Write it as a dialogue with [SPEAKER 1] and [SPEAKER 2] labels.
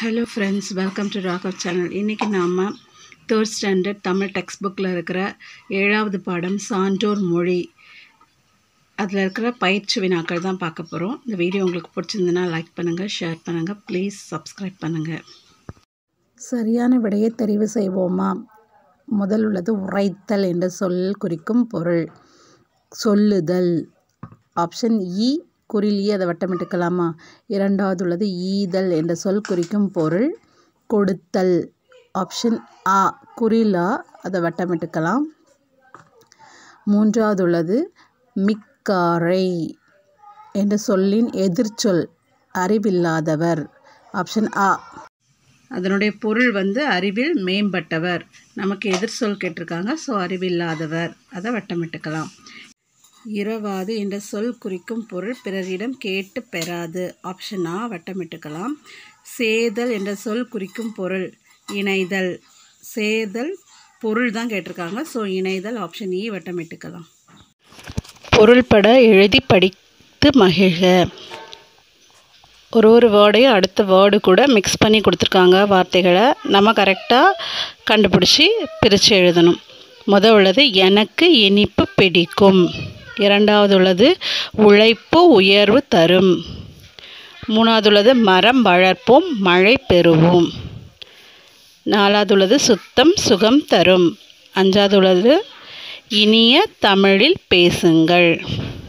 [SPEAKER 1] Hello friends, welcome to Raghav channel. இன்னைக்கு நாம 3rd standard Tamil text புக்ல இருக்கிற 7வது பாடம் சான்றோர் மொழி அதுல இருக்கிற பயிற்சி வினாக்கள் தான் பார்க்க போறோம். இந்த வீடியோ உங்களுக்கு பிடிச்சிருந்தா லைக் பண்ணுங்க, ஷேர் பண்ணுங்க, ப்ளீஸ் Subscribe பண்ணுங்க. சரியான விடையை தெரிவு செய்வோமா? முதல் உள்ளது உரைத்தல் என்ற சொல் குறிக்கும் பொருள். சொல்லுதல். ஆப்ஷன் இ குறிலியே அதை வட்டமிட்டுக்கலாமா? இரண்டாவது உள்ளது ஈதல் என்ற சொல் குறிக்கும் பொருள் கொடுத்தல். ஆப்ஷன் ஆ குறிலா அதை வட்டமிட்டுக்கலாம். மூன்றாவது உள்ளது மிக்காரை என்ற சொல்லின் எதிர்ச்சொல் அறிவில்லாதவர். ஆப்ஷன் ஆ. அதனுடைய பொருள் அறிவில் மேம்பட்டவர். நமக்கு எதிர்ச்சொல் கேட்டிருக்காங்க, ஸோ அறிவில்லாதவர், அதை வட்டமிட்டுக்கலாம். இரவாது என்ற சொல் குறிக்கும் பொருள் பிறரிடம் கேட்டு பெறாது. ஆப்ஷன் ஆ வட்டமிட்டுக்கலாம். சேதல் என்ற சொல் குறிக்கும் பொருள் இணைதல். சேதல் பொருள் தான் கேட்டிருக்காங்க, ஸோ இணைதல். ஆப்ஷன் இ வட்டமிட்டுக்கலாம். பொருள்பட எழுதி படித்து மகிழ்க. ஒரு வேர்டையும் அடுத்த வேர்டு கூட மிக்ஸ் பண்ணி கொடுத்துருக்காங்க வார்த்தைகளை. நம்ம கரெக்டாக கண்டுபிடிச்சி பிரித்து எழுதணும். முதல் உள்ளது எனக்கு இனிப்பு பிடிக்கும். இரண்டாவது உள்ளது உழைப்பு உயர்வு தரும். மூணாவது உள்ளது மரம் வளர்ப்போம் மழை பெறுவோம். நாலாவது உள்ளது சுத்தம் சுகம் தரும். அஞ்சாவது உள்ளது இனிய தமிழில் பேசுங்கள்.